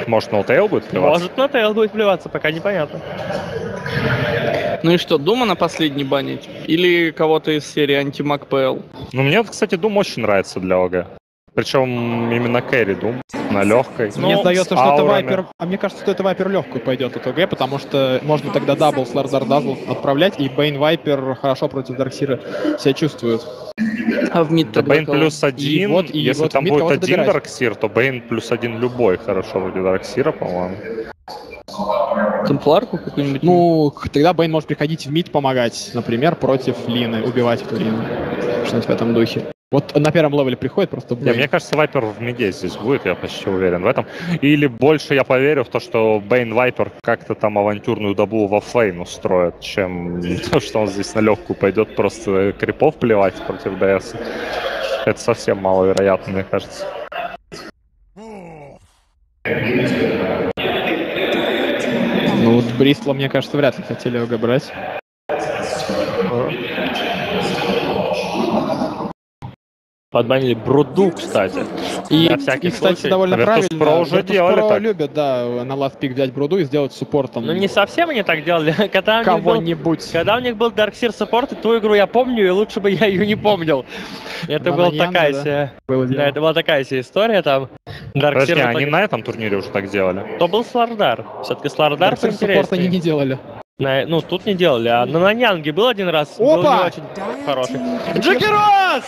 Может, на Тейл будет плеваться? Может, на Тейл будет плеваться, пока непонятно. Ну и что, Дума на последний банить? Или кого-то из серии Антимаг ПЛ? Ну, мне, кстати, Дум очень нравится для ОГ. Причем именно кэрри Дум на легкой. Мне сдается, что это аурами. Вайпер. А мне кажется, что это Вайпер легкую пойдет от ОГ, потому что можно тогда дабл Слардар Дазл отправлять, и Бейн Вайпер хорошо против Дарксира себя чувствует. А в мид Да тогда Бейн кого? +1, и если вот там в мид будет кого-то один добирать. Дарксир, то Бейн +1 любой хорошо вроде Дарксира, по-моему. Темпларку какую-нибудь? Ну, тогда Бейн может приходить в мид помогать, например, против Лины, убивать эту Лину. Что-нибудь в этом духе. Вот на первом левеле приходит просто Не, Бейн. мне кажется, Вайпер в миде здесь будет, я почти уверен в этом. Или больше я поверю в то, что Бейн Вайпер как-то там авантюрную даблу во флейн устроит, чем то, что он здесь на легкую пойдет просто крипов плевать против ДС. Это совсем маловероятно, мне кажется. Ну вот Бристла, мне кажется, вряд ли хотели ОГ брать. Подбанили Бруду, кстати. И, На всякий кстати, случай. довольно Virtus.pro правильно. уже Virtus.pro делали так. любят, да, на last pick взять Бруду и сделать суппортом Ну не совсем они так делали. Когда кого-нибудь. Когда у них был Darkseer саппорт, ту игру я помню, и лучше бы я ее не помнил. Это была Бананьян, такая да, себе... было дело. Да, это была такая себе история там. Подожди, Darkseer они на этом турнире уже так делали? То был Слардар. Все-таки Слардар Darkseer суппорт они поинтереснее. не делали. Ну, тут не делали, а на Наньянге был один раз. Был не Опа! очень хороший. Джекерос!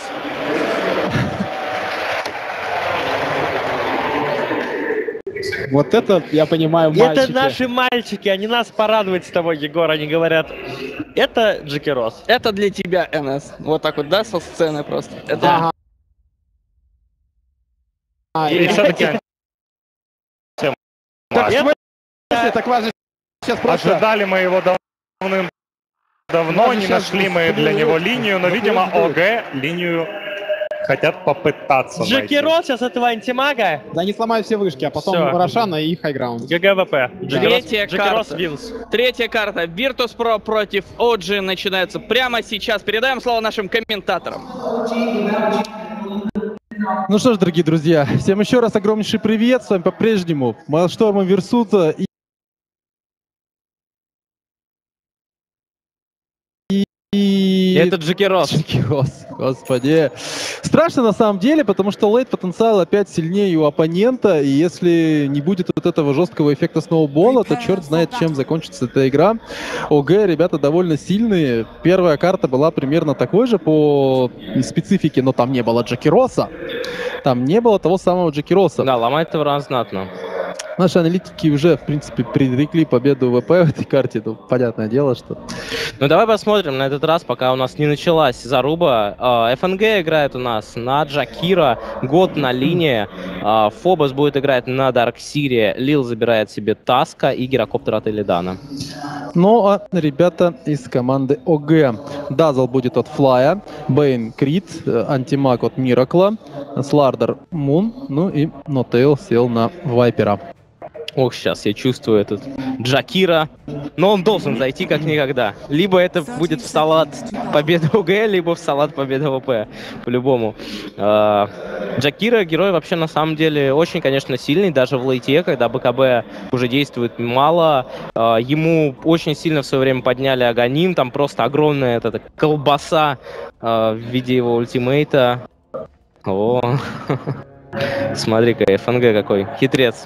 Вот это, я понимаю, мальчики. Это наши мальчики, они нас порадовать с тобой, Егор. Они говорят, это Джекерос. Это для тебя, НС. Вот так вот, да, со сцены просто. Это... Ага. И все-таки Так, в смысле, так вас же сейчас просто... ожидали мы его давным-давно, Нас же не щас нашли мы для него линию, но, видимо, будет. ОГ линию хотят попытаться найти. Джекерос сейчас этого антимага. Да они сломают все вышки, а потом Всё. Рошана и хайграунд. ГГВП. Третья Джекерос карта. Винс. Третья карта. Virtus.pro против OG начинается прямо сейчас. Передаем слово нашим комментаторам. Ну что ж, дорогие друзья, всем еще раз огромнейший привет. С вами по-прежнему Maelstrom Версута и... Это Джекерос. Джекерос, господи. Страшно на самом деле, потому что лейт потенциал опять сильнее у оппонента, и если не будет вот этого жесткого эффекта сноубола, то черт знает, чем закончится эта игра. ОГ, ребята довольно сильные. Первая карта была примерно такой же по специфике, но там не было Джекероса. Там не было того самого Джекероса. Да, ломать Тавран знатно. Наши аналитики уже, в принципе, предрекли победу ВП в этой карте. Ну, понятное дело, что... Ну давай посмотрим на этот раз, пока у нас не началась заруба. ФНГ играет у нас на Джакира, Год на линии, Фобос будет играть на Дарксире, Лил забирает себе Таска и Гирокоптер от Элидана. Ну, а ребята из команды ОГ. Дазл будет от Флая, Бейн Крит, Антимаг от Миракла, Слардар Мун, ну и Нотейл сел на Вайпера. Ох, сейчас я чувствую этот Джакира. Но он должен зайти как никогда. Либо это будет в салат победы ОГ, либо в салат победы ВП. По-любому. Джакира герой вообще на самом деле очень, конечно, сильный. Даже в лейте, когда БКБ уже действует мало. Ему очень сильно в свое время подняли Аганим. Там просто огромная эта колбаса в виде его ультимейта. О, смотри-ка, ФНГ какой хитрец.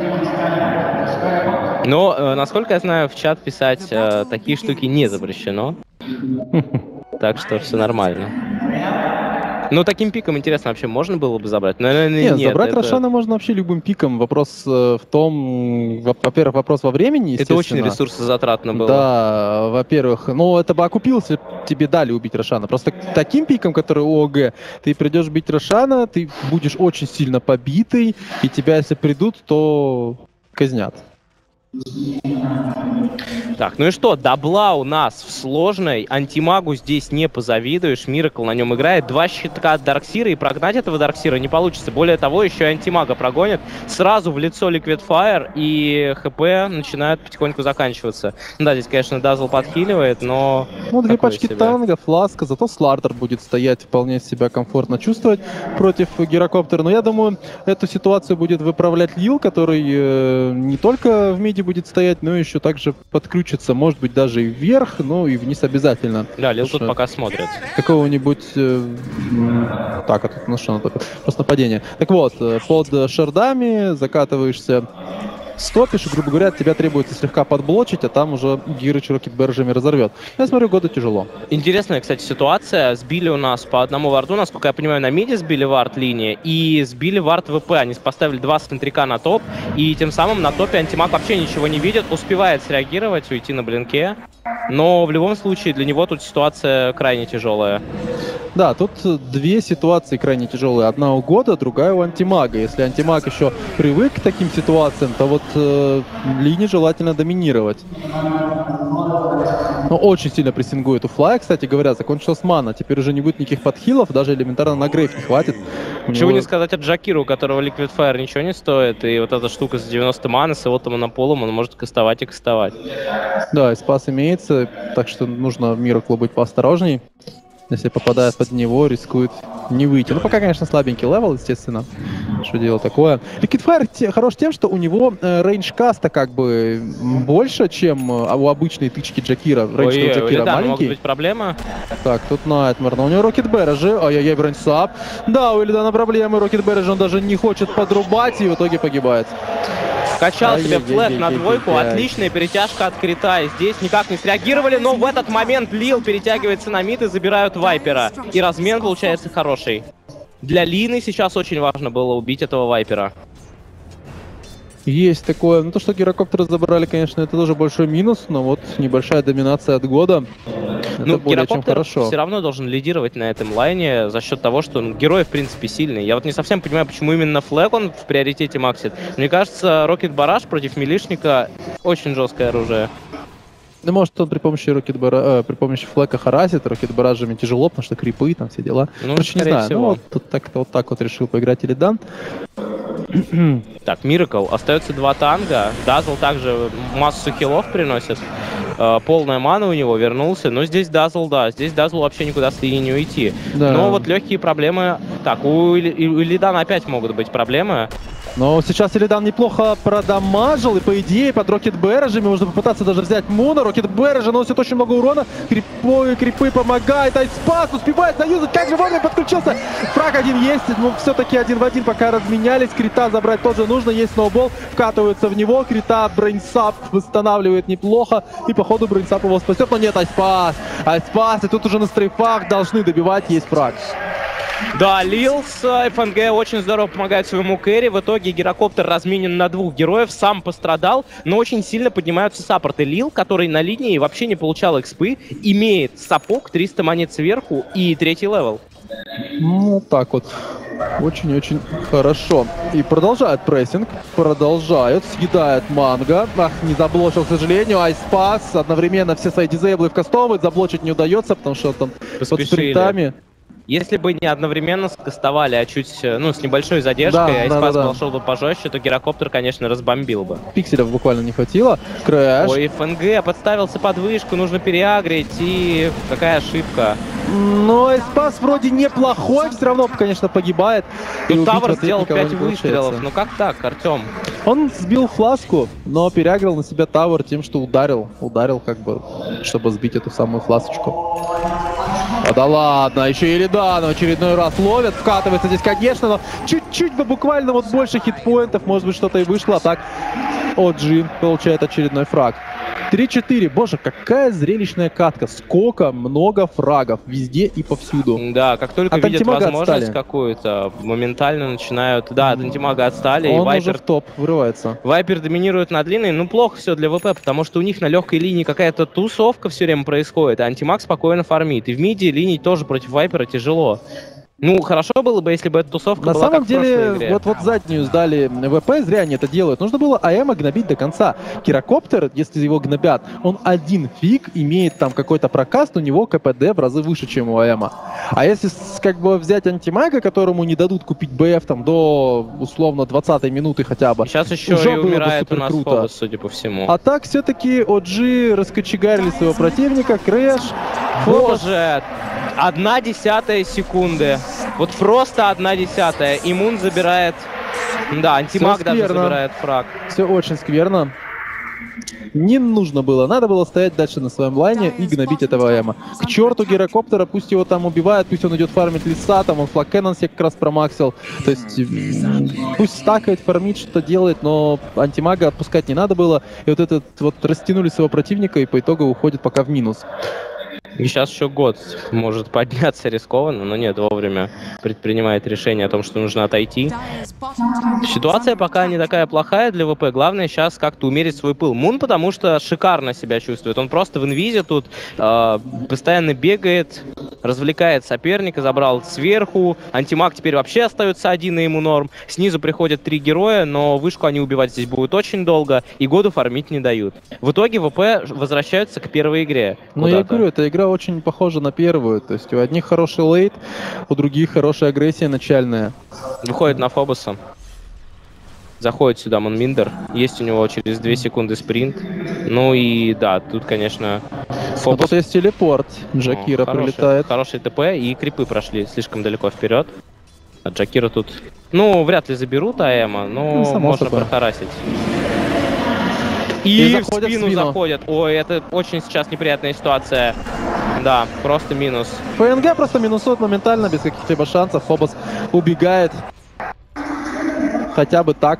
Но, насколько я знаю, в чат писать такие штуки не запрещено. Так что все нормально. Ну, таким пиком, интересно, вообще можно было бы забрать? Наверное, нет. Забрать это... Рошана можно вообще любым пиком. Вопрос в том, во-первых, вопрос во времени, Это очень естественно. ресурсозатратно было. Да, во-первых, ну это бы окупился, тебе дали убить Рошана. Просто таким пиком, который у ОГ, ты придешь бить Рошана, ты будешь очень сильно побитый, и тебя, если придут, то казнят. Так, ну и что, дабла у нас в сложной, антимагу здесь не позавидуешь, Миракл на нем играет, 2 щитка от Дарксира, и прогнать этого Дарксира не получится, более того, еще и антимага прогонит, сразу в лицо Liquid Fire, и ХП начинают потихоньку заканчиваться. Ну да, здесь, конечно, Дазл подхиливает, но... Ну, 2 такое пачки себе. танга, фласка, зато Слардер будет стоять, вполне себя комфортно чувствовать против Гирокоптера. Но я думаю, эту ситуацию будет выправлять Лил, который не только в миде будет стоять, но еще также подключится, может быть, даже и вверх, но и вниз обязательно. Да, Лил Потому тут что пока смотрит. Какого-нибудь... Так, а тут ну что, просто нападение. Так вот, под шардами закатываешься, стопишь, и, грубо говоря, от тебя требуется слегка подблочить, а там уже Гирыч рокетбержами разорвет. Я смотрю, года тяжело. Интересная, кстати, ситуация. Сбили у нас по одному варду, насколько я понимаю, на миде сбили вард линии и сбили вард ВП. Они поставили 2 центрика на топ, и тем самым на топе антимаг вообще ничего не видит, успевает среагировать, уйти на блинке. Но в любом случае для него тут ситуация крайне тяжелая. Да, тут 2 ситуации крайне тяжелые. Одна у года, другая у антимага. Если антимаг еще привык к таким ситуациям, то вот линии желательно доминировать. Но очень сильно прессингует у Флая, кстати говоря, закончилась мана. Теперь уже не будет никаких подхилов, даже элементарно на грейв не хватит. Чего не сказать о Джакиру, у которого Liquid Fire ничего не стоит, и вот эта штука за 90 маны с его там монополом, он может кастовать и кастовать. Да, и спас имеется, так что нужно Мираклу быть поосторожней. Если попадает под него, рискует не выйти. Ну, пока, конечно, слабенький левел, естественно. Что дело такое. Liquid Fire хорош тем, что у него рейндж каста как бы больше, чем у обычной тычки Джакира. Рейндж Ой, Джакира да, маленький. могут быть проблемы. Так, тут Найтмер. Но у него Рокет Бережи. Ай-яй-яй, броньсап. Да, у Илидана проблемы. Рокет Бережи он даже не хочет подрубать и в итоге погибает. Качал себе флэт на Ай-яй-яй-яй-яй-яй. двойку, отличная перетяжка от Крита, и здесь никак не среагировали, но в этот момент Лил перетягивается на мид и забирают Вайпера. И размен получается хороший. Для Лины сейчас очень важно было убить этого Вайпера. Есть такое. Ну, то, что гирокоптеры забрали, конечно, это тоже большой минус, но вот небольшая доминация от года. Это Ну, более чем Гирокоптер хорошо. все равно должен лидировать на этом лайне за счет того, что герой, в принципе, сильный. Я вот не совсем понимаю, почему именно Флэг он в приоритете максит. Мне кажется, Рокет Бараш против милишника очень жесткое оружие. Ну, может, он при помощи при помощи флэка харасит, Рокет Баражами тяжело, потому что крипы, там все дела. Ну, Короче, не скорее знаю. всего. Ну, вот так вот решил поиграть Илидан. Так, Миракл. Остается 2 танга. Дазл также массу хилов приносит. Полная мана у него, вернулся. Но здесь Дазл, да. Здесь Дазл вообще никуда с линии не уйти. Да. Но вот легкие проблемы... Так, у Илидана опять могут быть проблемы. Но сейчас Илидан неплохо продамажил, и по идее под Рокет Бережами можно попытаться даже взять Муна. Рокет Бережи наносит очень много урона. Крипы помогает, Айспас успевает заюзать. Как же вовремя подключился. Фраг один есть, но все-таки 1 в 1 пока разменялись. Крита забрать тоже нужно, есть сноубол. Вкатываются в него, Крита брейнсап восстанавливает неплохо. И походу брейнсап его спасет, но нет, Айспас. Айспас, и тут уже на стрейфах должны добивать, есть фраг. Да, Лил с ФНГ очень здорово помогает своему кэрри. В итоге Гирокоптер разменен на 2 героев, сам пострадал, но очень сильно поднимаются саппорты. Лил, который на линии вообще не получал экспы, имеет сапог, 300 монет сверху и 3-й левел. Ну, так вот. Очень-очень хорошо. И продолжает прессинг. Продолжают. Съедает Манго. Ах, не заблочил, к сожалению. Айспас. Одновременно все свои дизейблы вкастовывает. Заблочить не удается, потому что он там под спринтами. Если бы не одновременно скастовали, а чуть, ну, с небольшой задержкой, Айспас пошел бы пожестче, то Гирокоптер, конечно, разбомбил бы. Пикселев буквально не хватило. Крэш. Ой, ФНГ подставился под вышку, нужно переагрить, и какая ошибка. Но Айспас вроде неплохой, все равно, конечно, погибает. Тут Тавр сделал 5 выстрелов, ну как так, Артем? Он сбил фласку, но переагрил на себя Тавр тем, что ударил как бы, чтобы сбить эту самую фласочку. А да ладно, еще и Илидан в очередной раз ловят, вкатывается здесь, конечно, но чуть-чуть бы буквально вот больше хитпоинтов, может быть, что-то и вышло, а так OG получает очередной фраг. 3-4, боже, какая зрелищная катка, сколько много фрагов, везде и повсюду. Да, как только видят возможность какую-то, моментально начинают, да, от антимага отстали, он и Вайпер уже в топ вырывается. Вайпер доминирует над длинной, ну плохо все для ВП, потому что у них на легкой линии какая-то тусовка все время происходит, а антимаг спокойно фармит, и в миде линий тоже против Вайпера тяжело. Ну, хорошо было бы, если бы эта тусовка На была самом как в прошлой деле, игре. вот заднюю сдали ВП, зря они это делают. Нужно было АЭМа гнобить до конца. Гирокоптер, если его гнобят, он один фиг имеет там какой-то прокаст, у него КПД в разы выше, чем у АЭМа. А если как бы взять антимага, которому не дадут купить БФ там до условно 20-й минуты хотя бы, Сейчас еще уже и было бы умирает у супер нас круто. Фобос, судя по всему. А так все-таки OG раскочегарили своего противника, Крэш, Фобос. Боже, 1/10 секунды. Вот просто 1/10. Иммун забирает... Да, антимаг Всё даже скверно. забирает фраг. Все очень скверно. Не нужно было. Надо было стоять дальше на своем лайне и гнобить этого Эма. К черту гирокоптера, пусть его там убивают, пусть он идет фармить леса, там он флаг Кэннон себе как раз промаксил. То есть пусть стакает, фармит, что-то делает, но антимага отпускать не надо было. И вот этот вот растянули своего противника и по итогу уходит пока в минус. И сейчас еще год может подняться рискованно, но нет, вовремя предпринимает решение о том, что нужно отойти. Ситуация пока не такая плохая для ВП. Главное сейчас как-то умерить свой пыл. Мун, потому что шикарно себя чувствует. Он просто в инвизе тут постоянно бегает, развлекает соперника, забрал сверху. Антимаг теперь вообще остается один, и ему норм. Снизу приходят 3 героя, но вышку они убивать здесь будут очень долго, и году фармить не дают. В итоге ВП возвращаются к первой игре. Ну, я говорю, эта игра очень похожа на первую. То есть у одних хороший лейт, у других хорошая агрессия начальная. Выходит на Фобоса. Заходит сюда Монминдер. Есть у него через 2 секунды спринт. Ну и да, тут, конечно, Но Фобос... тут есть телепорт. Джакира прилетает. Хороший ТП, и крипы прошли слишком далеко вперед. А Джакира тут... Ну, вряд ли заберут АЭМа, но Ну, само можно собой. прохарасить. И в заходят в спину спину. заходят. Ой, это очень сейчас неприятная ситуация. Да, просто минус. ФНГ просто минусует моментально, без каких-либо шансов. Фобос убегает. Хотя бы так.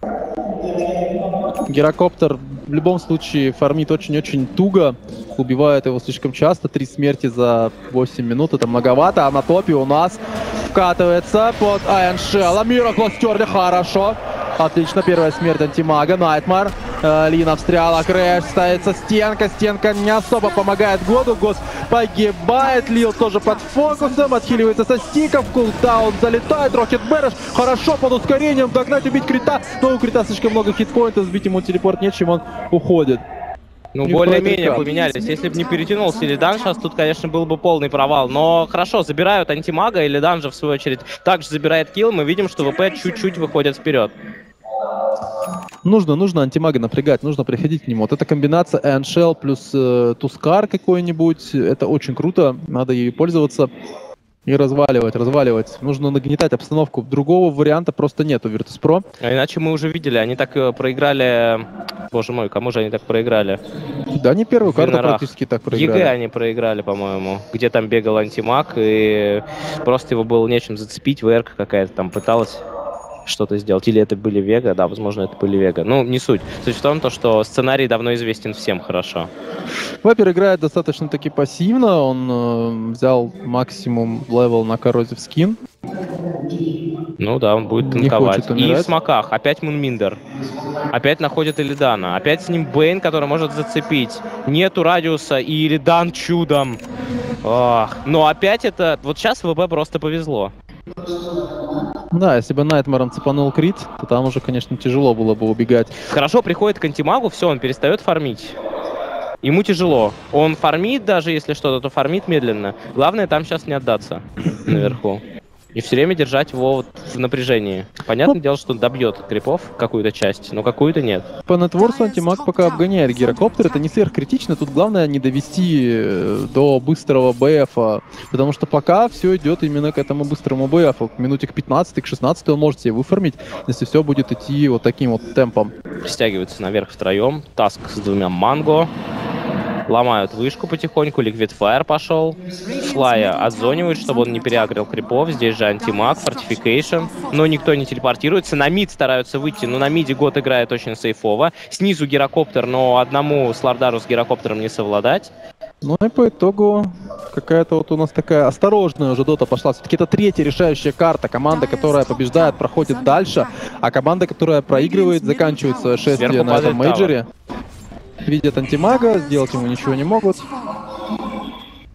Гирокоптер в любом случае фармит очень-очень туго. Убивает его слишком часто. 3 смерти за 8 минут. Это многовато. А на топе у нас вкатывается под Айншелла. Миракло стерли хорошо. Отлично, первая смерть антимага. Найтмар. Лина встряла, Крэш ставится стенка. Стенка не особо помогает Году. Год погибает. Лил тоже под фокусом. Отхиливается со стиков. Кулдаун залетает. Рокет Бэрэш. Хорошо под ускорением. Догнать, убить Крита. Но у Крита слишком много хитпоинтов. Сбить ему телепорт нечем. Он уходит. Ну, Не более-менее хватит поменялись. Если бы не перетянулся Илидан, сейчас тут, конечно, был бы полный провал. Но хорошо, забирают антимага, Илидан же, в свою очередь, также забирает килл. Мы видим, что ВП чуть-чуть выходит вперед. Нужно антимага напрягать, нужно приходить к нему. Вот эта комбинация Эншел плюс Тускар какой-нибудь, это очень круто, надо ею пользоваться и разваливать. Нужно нагнетать обстановку. Другого варианта просто нет у Virtus.pro. А иначе мы уже видели, они так проиграли... Боже мой, кому же они так проиграли? Да, не первую карту Винорах. практически так проиграли. ЕГЭ они проиграли, по-моему. Где там бегал антимаг, и просто его было нечем зацепить. ВР какая-то там пыталась что-то сделать. Или это были Вега? Да, возможно, это были Вега. Ну, не суть. Суть в том, что сценарий давно известен всем хорошо. Вапер играет достаточно-таки пассивно. Он взял максимум левел на коррозив скин. Ну да, он будет Не танковать. хочет И умирать. в смоках. Опять Мунминдер. Опять находит Илидана. Опять с ним Бэйн, который может зацепить. Нету радиуса, и Илидан чудом. Ох. Но опять это... Вот сейчас ВП просто повезло. Да, если бы Найтмаром цепанул крит, то там уже, конечно, тяжело было бы убегать. Хорошо, приходит к антимагу, все, он перестает фармить. Ему тяжело. Он фармит, даже если что-то, то фармит медленно. Главное там сейчас не отдаться наверху. И все время держать его вот в напряжении. Понятное дело, что он добьет крипов какую-то часть, но какую-то нет. По нетворсу антимаг пока обгоняет гирокоптер. Это не сверхкритично. Тут главное не довести до быстрого БФа. Потому что пока все идет именно к этому быстрому БФу. К минуте к 15, к 16 он может себе выфармить, если все будет идти вот таким вот темпом. Стягиваются наверх втроем. Таск с 2 манго. Ломают вышку потихоньку, Liquid Fire пошел. Флая отзонивают, чтобы он не переагрил крипов. Здесь же антимаг, фортификейшн. Но никто не телепортируется. На мид стараются выйти, но на миде год играет очень сейфово. Снизу гирокоптер, но одному Слардару с гирокоптером не совладать. Ну и по итогу какая-то вот у нас такая осторожная уже дота пошла. Все-таки это третья решающая карта. Команда, которая побеждает, проходит дальше. А команда, которая проигрывает, заканчивает свое шествие Сверху на этом падает мейджоре. Видят антимага, сделать ему ничего не могут.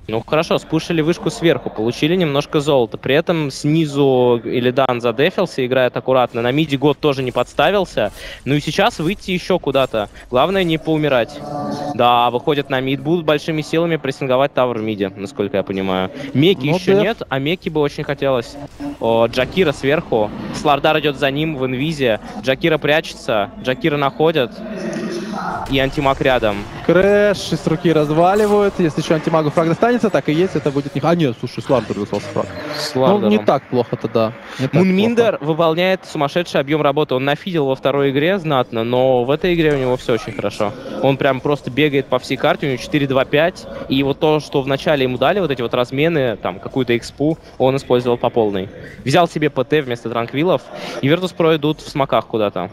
Ну хорошо, спушили вышку сверху, получили немножко золота. При этом снизу Illidan задефился, играет аккуратно. На миде год тоже не подставился. Ну и сейчас выйти еще куда-то. Главное не поумирать. Да, выходят на мид, будут большими силами прессинговать тавр в миде, насколько я понимаю. Меки Ну, еще деф. нет, а Меки бы очень хотелось. О, Джакира сверху. Слардар идет за ним в инвизе. Джакира прячется, Джакира находят. И антимаг рядом. Крэш из руки разваливают. Если еще антимагу фраг достанется, так и есть, это будет не... А нет, слушай, Слардер достался фраг. Ну, не так плохо-то, да. Не так Мунминдер плохо. выполняет сумасшедший объем работы. Он нафидел во второй игре знатно, но в этой игре у него все очень хорошо. Он прям просто бегает по всей карте, у него 4-2-5. И вот то, что вначале ему дали, вот эти вот размены, там, какую-то экспу, он использовал по полной. Взял себе ПТ вместо транквилов, и Virtus.pro идут в смоках куда-то.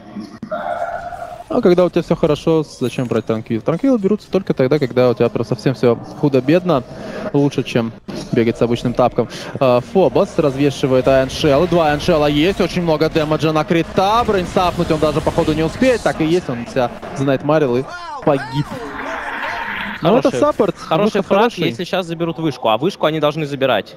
А когда у тебя все хорошо, зачем брать транквил? Транквилы берутся только тогда, когда у тебя просто совсем все худо-бедно. Лучше, чем бегать с обычным тапком. Фобос развешивает Айншелл. 2 Айншелла есть, очень много дэмэджа на крита. Брейнсапнуть он даже, походу, не успеет. Так и есть, он себя знайтмарил и погиб. Ну, это саппорт. Хороший Выход фраг, хороший. если сейчас заберут вышку. А вышку они должны забирать.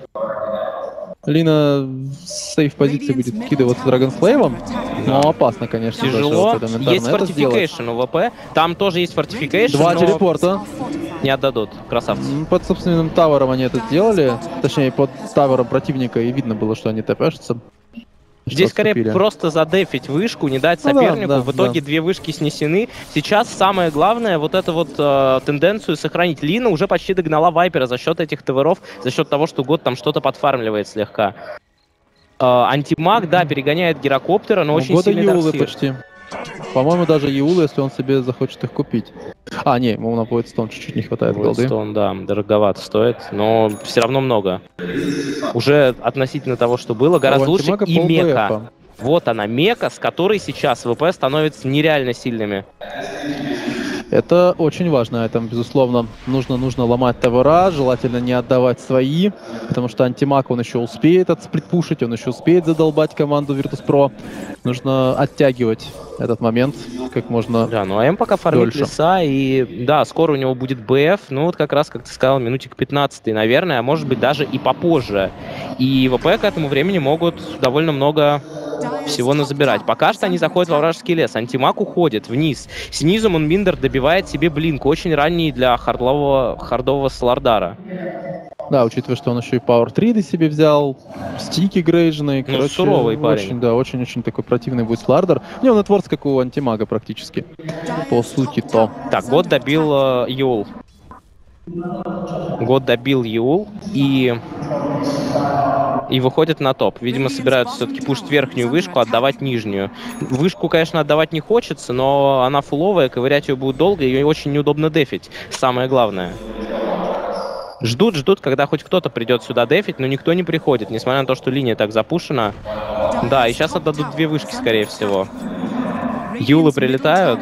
Лина в сейф-позиции будет вкидываться Драгонслейвом. Но опасно, конечно. Тяжело. даже вот элементарно Есть это сделать. фортификейшн у ВП. Там тоже есть фортификейшн, 2 но телепорта. не отдадут. Красавцы. Под собственным тавером они это сделали. Точнее, под тавером противника, и видно было, что они тэпэшатся. Здесь Что скорее отступили. просто задефить вышку, не дать Ну да, сопернику. да, В итоге да. 2 вышки снесены. Сейчас самое главное вот эту вот тенденцию сохранить. Лина уже почти догнала Вайпера за счет этих таверов, за счет того, что год там что-то подфармливает слегка. Антимаг, да, перегоняет гирокоптера, но У очень года сильный Юлы Дарксир. почти. По-моему, даже Юлы, если он себе захочет их купить. А, не, ему на Voidstone чуть-чуть не хватает голды. Voidstone, да, дороговато стоит, но все равно много. Уже относительно того, что было, гораздо У лучше. Антимага И пол Мека. БФа. Вот она, Мека, с которой сейчас ВП становятся нереально сильными. Это очень важно, это, безусловно, нужно ломать тавера, желательно не отдавать свои, потому что антимаг он еще успеет отсплитпушить, он еще успеет задолбать команду Virtus.pro. Нужно оттягивать этот момент как можно Да, ну а М пока фармит дольше. леса, и да, скоро у него будет БФ, ну вот как раз, как ты сказал, минутик 15, наверное, а может быть даже и попозже. И ВП к этому времени могут довольно много всего назабирать. Пока что они заходят во вражеский лес, антимаг уходит вниз. Снизу Мунминдер добивает себе блинк, очень ранний для хардового Слардара. Да, учитывая, что он еще и Power 3 себе взял, стики грейжные, Ну, короче, суровый парень. очень, да, очень-очень такой противный будет Слардер. У него нетворс, как у антимага практически, по сути-то. Так, год добил Юл. Год добил Юл и выходит на топ. Видимо, собираются все-таки пушить верхнюю вышку, отдавать нижнюю. Вышку, конечно, отдавать не хочется, но она фуловая, ковырять ее будет долго, и очень неудобно дефить. Самое главное. Ждут, когда хоть кто-то придет сюда дефить, но никто не приходит, несмотря на то, что линия так запушена. Да, и сейчас отдадут 2 вышки, скорее всего. Юлы прилетают.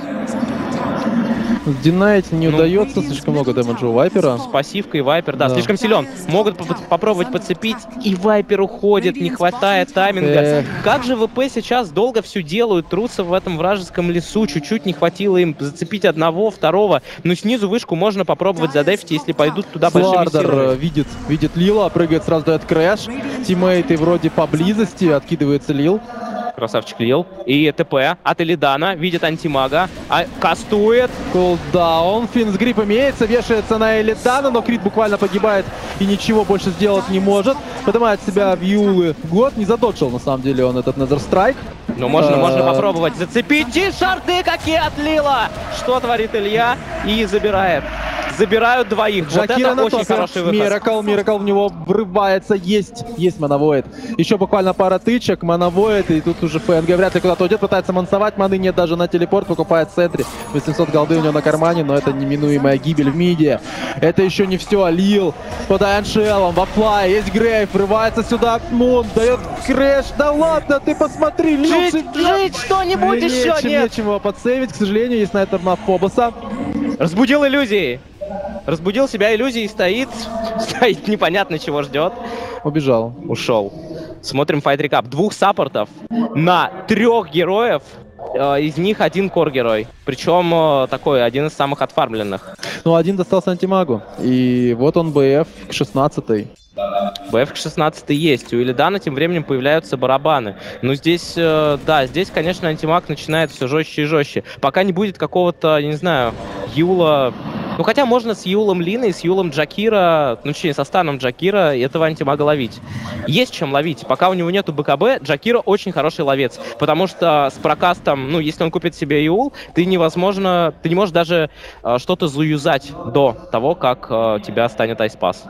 Динайт не удается, слишком много дэмэджа у Вайпера. С пассивкой Вайпер, да, Да. слишком силен. Могут попробовать подцепить, и Вайпер уходит, не хватает тайминга. Эх. Как же ВП сейчас долго все делают, трутся в этом вражеском лесу, чуть-чуть не хватило им зацепить одного, второго. Но снизу вышку можно попробовать задефить, если пойдут туда большими Слардер силами. видит Лила, прыгает, сразу дает крэш. Тиммейты вроде поблизости, откидывается Лил. Красавчик Лил. И ТП от Illidan, видит антимага, кастует. Кулдаун, финсгрип имеется, вешается на Illidan, но Крит буквально погибает и ничего больше сделать не может. Поднимает себя в Юлы. Год не задоджил, на самом деле, он этот Nether Strike. Но можно попробовать зацепить. И шарды какие от Лила! Что творит Илья? И забирает. Забирают 2. Вот Джакира это на очень топе. хороший выход. Миракл в него врывается. Есть Мановоид. Еще буквально пара тычек, Мановоид, и тут уже ФНГ вряд ли куда-то уйдет, пытается мансовать, маны нет даже на телепорт, покупает в центре. 800 голды у него на кармане, но это неминуемая гибель в миде. Это еще не все. Лил под Айншеллом, во флай, есть Грейв, врывается сюда, Мун, дает крэш. Да ладно, ты посмотри, Лил. Жить что-нибудь еще нет! Нечем его подсейвить, к сожалению, есть снайпер на Фобоса. Разбудил иллюзии. Разбудил себя иллюзии, стоит непонятно чего ждет. Убежал. Ушел. Смотрим файт рекап. 2 саппортов на 3 героев. Из них 1 кор-герой. Причем такой, один из самых отфармленных. Ну, один достался антимагу. И вот он БФ к 16-й. БФ 16 есть. У Илидана тем временем появляются барабаны. Но здесь, да, здесь, конечно, антимаг начинает все жестче и жестче. Пока не будет какого-то, я не знаю, Юла... Ну, хотя можно с Юлом Линой, с Юлом Джакира, ну, точнее, со станом Джакира этого антимага ловить. Есть чем ловить. Пока у него нету БКБ, Джакира очень хороший ловец. Потому что с прокастом, ну, если он купит себе Юл, ты не можешь даже что-то заюзать до того, как тебя станет айспас.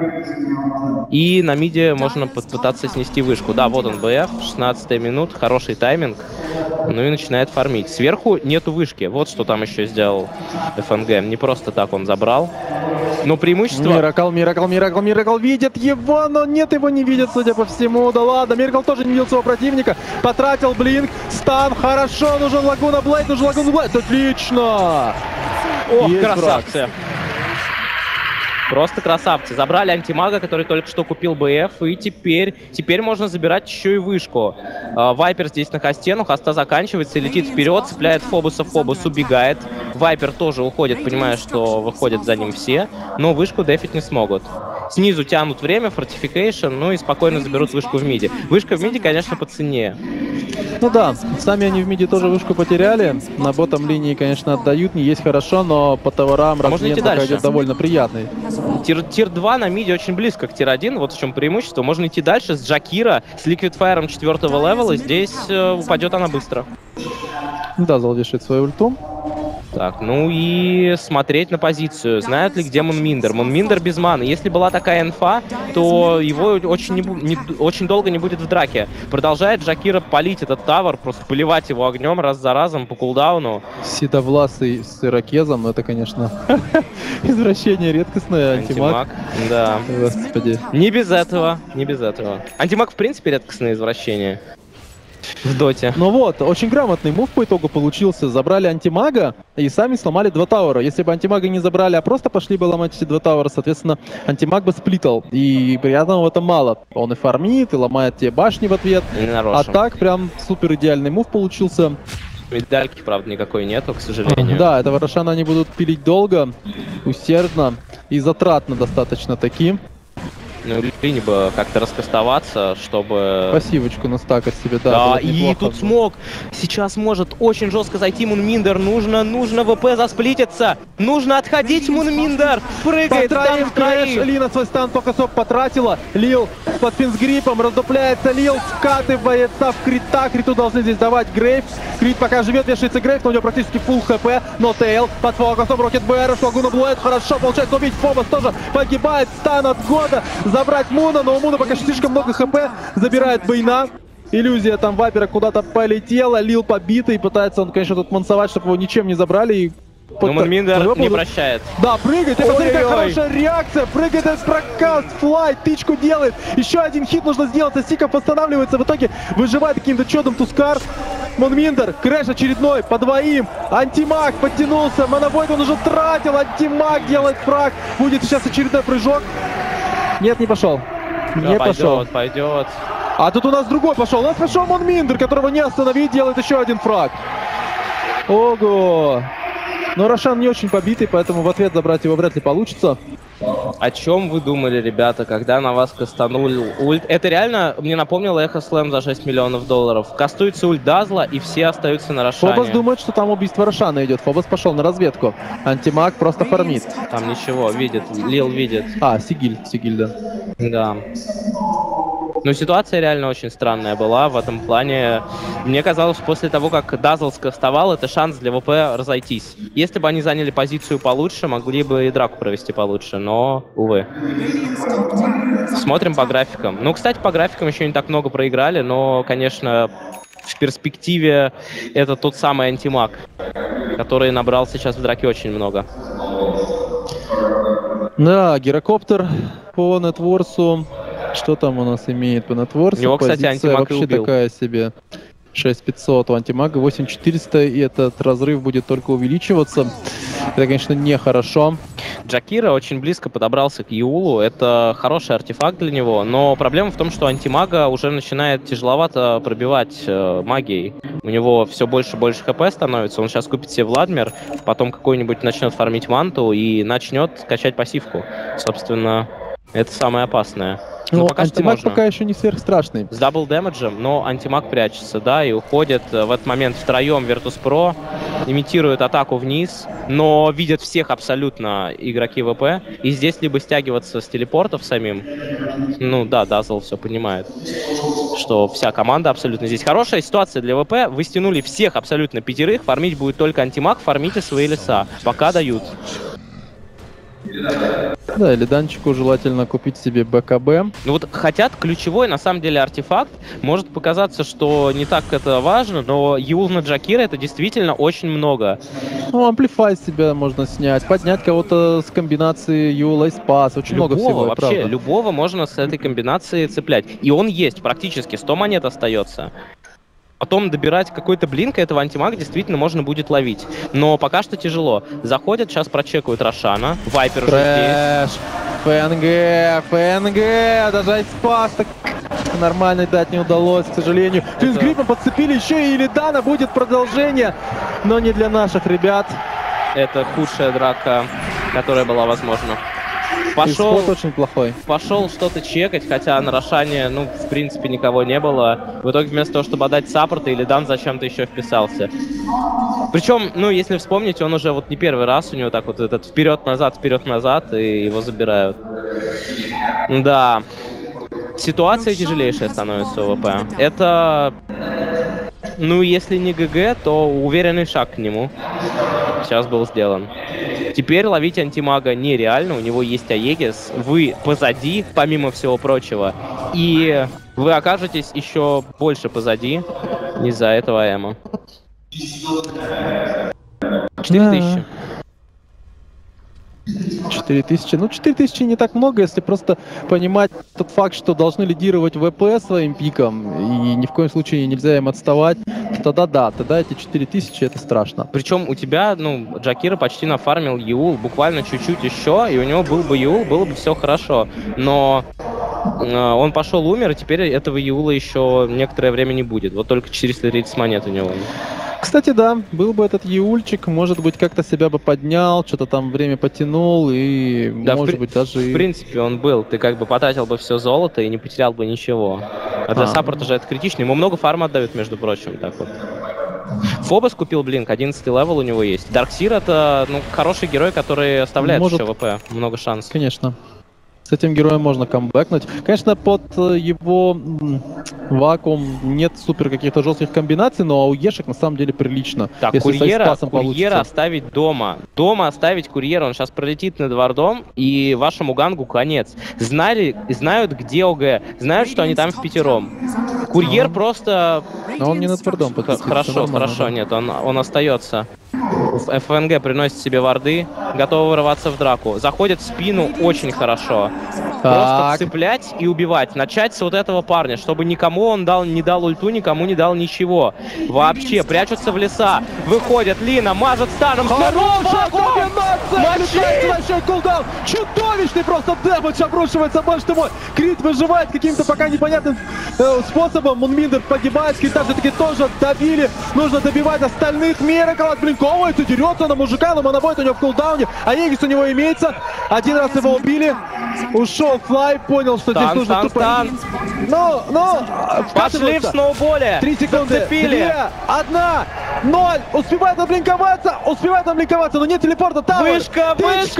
И на миде можно попытаться снести вышку. Да, вот он БФ, 16 минут, хороший тайминг. Ну и начинает фармить. Сверху нету вышки. Вот что там еще сделал ФНГ. Не просто так он забрал. Но преимущество... Миракл видит его, но нет, его не видит, судя по всему. Да ладно, Миракл тоже не видел своего противника. Потратил блинк, стан, хорошо, нужен Лагуна Блейд, отлично! Ох, Есть красавцы. Просто красавцы. Забрали антимага, который только что купил БФ, и теперь можно забирать еще и вышку. Вайпер здесь на хосте, но хоста заканчивается и летит вперед, цепляет Фобуса, Фобус убегает. Вайпер тоже уходит, понимая, что выходят за ним все, но вышку дефить не смогут. Снизу тянут время, фортификейшн, ну и спокойно заберут вышку в миде. Вышка в миде, конечно, по цене. Ну да, сами они в миде тоже вышку потеряли. На ботом линии, конечно, отдают, не есть хорошо, но по товарам размен пока идет довольно приятный. Тир 2 на миде очень близко к тир 1, вот в чем преимущество. Можно идти дальше с Джакира, с Liquidfire'ом 4-го левела, здесь упадет она быстро. Да, заложит свою ульту. Так, ну и смотреть на позицию. Знают ли, где Мунминдер? Мунминдер без маны. Если была такая инфа, то его очень долго не будет в драке. Продолжает Джакира палить этот тавер, просто поливать его огнем раз за разом по кулдауну. Седовласый с ирокезом, это, конечно, извращение редкостное. Антимаг. Да. Господи. Не без этого, не без этого. Антимаг, в принципе, редкостное извращение. В доте. Ну вот, очень грамотный мув по итогу получился. Забрали антимага и сами сломали два тауэра. Если бы антимага не забрали, а просто пошли бы ломать эти два тауэра, соответственно, антимаг бы сплитал. И приятного в этом мало. Он и фармит, и ломает те башни в ответ. А так прям супер идеальный мув получился. Медальки, правда, никакой нету, к сожалению. Да, этого Рошана они будут пилить долго, усердно и затратно достаточно таки. Ну, Лине бы как-то раскастоваться, чтобы... Пассивочку настакать себе, да. Да, и тут смог. Сейчас может очень жестко зайти Мунминдер. Нужно ВП засплититься. Нужно отходить, Мунминдер. Прыгает там в троих. Лина свой стан только соп потратила. Лил под финсгрипом, раздупляется Лил, вкатывается в крита. Криту должны здесь давать Грейв. Крит пока живет, вешается Грейв, но у него практически фулл хп. Но Тейл под фокусом Рокет Бэр, Лагуна Блэд. Хорошо, получается убить. Фобос тоже погибает. Стан от года. Забрать Муна, но у Муна пока что слишком много хп. Забирает Бейна. Иллюзия там Вайпера куда-то полетела. Лил побитый. Пытается он, конечно, тут мансовать, чтобы его ничем не забрали. И но Мунминдер не прощает. Да, прыгает. И посмотри, как хорошая реакция. Прыгает из прокаст, флай, тычку делает. Еще один хит нужно сделать. Стиков восстанавливается. В итоге выживает каким-то чудом Тускар. Мунминдер, крэш очередной по двоим. Антимаг подтянулся. Моновойд он уже тратил. Антимаг делает фраг. Будет сейчас очередной прыжок. Нет, не пошел. Не пошел. Пойдет. А тут у нас другой пошел. У нас пошел Мунминдер, которого не остановить, делает еще один фраг. Ого. Но Рошан не очень побитый, поэтому в ответ забрать его вряд ли получится. О чем вы думали, ребята, когда на вас кастанул ульт? Это реально мне напомнило Эхо Слэм за 6 миллионов долларов. Кастуется ульт Дазла, и все остаются на Рошане. Фобос думает, что там убийство Рошана идет. Фобос пошел на разведку. Антимаг просто фармит. Там ничего, видит. Лил видит. А, Сигиль, да. Да. Но ситуация реально очень странная была в этом плане. Мне казалось, после того, как Дазл скастовал, это шанс для ВП разойтись. Если бы они заняли позицию получше, могли бы и драку провести получше, но, увы. Смотрим по графикам. Ну, кстати, по графикам еще не так много проиграли, но, конечно, в перспективе это тот самый антимаг, который набрал сейчас в драке очень много. Да, гирокоптер по нетворсу. Что там у нас имеет по нетворсу? Его, кстати, антимаг вообще такая себе. 6500 у антимага, 8400, и этот разрыв будет только увеличиваться. Это, конечно, нехорошо. Джакира очень близко подобрался к Юлу, это хороший артефакт для него, но проблема в том, что антимага уже начинает тяжеловато пробивать магией. У него все больше и больше хп становится, он сейчас купит себе Владмир, потом какой-нибудь начнет фармить манту и начнет качать пассивку. Собственно, это самое опасное. Ну, пока что антимаг можно. пока еще не сверхстрашный. С дабл дэмэджем, но антимаг прячется, да, и уходит в этот момент втроем Virtus.pro, имитирует атаку вниз, но видят всех абсолютно игроки ВП, и здесь либо стягиваться с телепортов самим, ну да, Dazzle все понимает, что вся команда абсолютно здесь. Хорошая ситуация для ВП, вы стянули всех абсолютно пятерых, фармить будет только антимаг, фармите свои леса, пока дают. Да, или Данчику желательно купить себе БКБ. Ну вот хотят ключевой, на самом деле, артефакт. Может показаться, что не так это важно, но Юл на Джакира это действительно очень много. Ну, амплифай себя можно снять, поднять кого-то с комбинации Юла и Спас. Очень много всего, вообще, правда. любого можно с этой комбинации цеплять. И он есть практически, 100 монет остается. Потом добирать какой-то блинк, этого антимага действительно можно будет ловить. Но пока что тяжело. Заходят, сейчас прочекают Рошана. Вайпер уже здесь. ФНГ, даже Айспас так нормально дать не удалось, к сожалению. С гриппом подцепили еще и Илидана, будет продолжение, но не для наших ребят. Это худшая драка, которая была возможна. Исход очень плохой. Пошел что-то чекать, хотя на Рошане, ну, в принципе, никого не было. В итоге вместо того, чтобы отдать саппорта, Илидан зачем-то еще вписался. Причем, ну, если вспомнить, он уже вот не первый раз, у него так вот этот вперед-назад, и его забирают. Да. Ситуация тяжелейшая становится у ВП. Это, ну, если не ГГ, то уверенный шаг к нему сейчас был сделан. Теперь ловить антимага нереально, у него есть Аегис, вы позади, помимо всего прочего, и вы окажетесь еще больше позади из-за этого Эма. 4000. 4000. Ну, 4000 не так много, если просто понимать тот факт, что должны лидировать ВП своим пиком, и ни в коем случае нельзя им отставать, тогда да, тогда эти 4000 это страшно. Причем у тебя, ну, Джакира почти нафармил Юл, буквально чуть-чуть еще, и у него был бы Юл, было бы все хорошо. Но он пошел, умер, и теперь этого Юла еще некоторое время не будет. Вот только 430 монет у него. Кстати, да, был бы этот Еульчик, может быть, как-то себя бы поднял, что-то там время потянул, и, да, может быть, даже... В принципе, он был. Ты как бы потратил бы все золото и не потерял бы ничего. А для саппорта же это критично. Ему много фарма отдают, между прочим, так вот. Фобос купил блинк, 11 левел у него есть. Дарксир это, ну, хороший герой, который оставляет еще ВП. Много шансов. Конечно. С этим героем можно камбэкнуть. Конечно, под его вакуум нет супер каких-то жестких комбинаций, но у Ешек на самом деле прилично. Так, курьера оставить дома. Дома оставить курьера, он сейчас пролетит над вардом, и вашему гангу конец. Знают, где ОГ, знают, что они там в пятером. Курьер просто... Но он не над вардом. Хорошо, нет, он остается. ФНГ приносит себе варды, готовы вырываться в драку. Заходит в спину очень хорошо. Просто цеплять и убивать. Начать с вот этого парня, чтобы никому он не дал ульту, никому не дал ничего. Вообще, прячутся в леса. Выходит Лина, мажет станом. Хорошая комбинация! Большой кулдаун! Чудовищный просто дэмэдж обрушивается, боже ты мой! Крит выживает каким-то пока непонятным способом. Мунминдер погибает, Крита все-таки тоже добили. Нужно добивать остальных. Миракл отблинковывается, дерется на мужика, но монобойт у него в кулдауне. А Егис у него имеется. Один раз его убили. Ушел Флай, понял, что здесь нужно тупо... Пошли в сноуболе. 3 секунды. 2, 1, 0. Успевает облинковаться, но нет телепорта. Вышка!